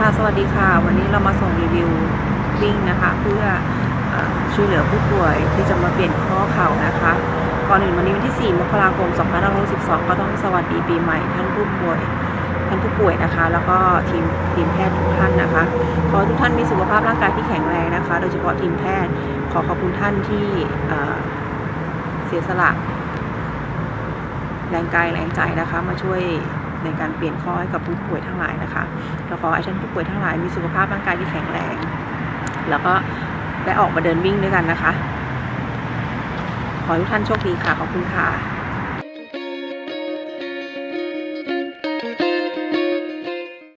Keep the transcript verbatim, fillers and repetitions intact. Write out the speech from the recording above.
ค่ะสวัสดีค่ะวันนี้เรามาส่งรีวิววิ่งนะคะเพื่อช่วยเหลือผู้ป่วยที่จะมาเปลี่ยนข้อเข่านะคะก่อนอื่นวันนี้วันที่สี่มกราคมสองพันห้าร้อยหกสิบสองก็ต้องสวัสดีปีใหม่ท่านผู้ป่วยท่านผู้ป่วยนะคะแล้วก็ทีมทีมแพทย์ทุกท่านนะคะขอทุกท่านมีสุขภาพร่างกายที่แข็งแรงนะคะโดยเฉพาะทีมแพทย์ขอขอบคุณท่านที่เสียสละแรงกายแรงใจนะคะมาช่วยในการเปลี่ยนข้อให้กับผู้ป่วยทั้งหลายนะคะเราขอให้ท่านผู้ป่วยทั้งหลายมีสุขภาพร่างกายที่แข็งแรงแล้วก็ได้ออกมาเดินวิ่งด้วยกันนะคะขอให้ทุกท่านโชคดีค่ะขอบคุณค่ะ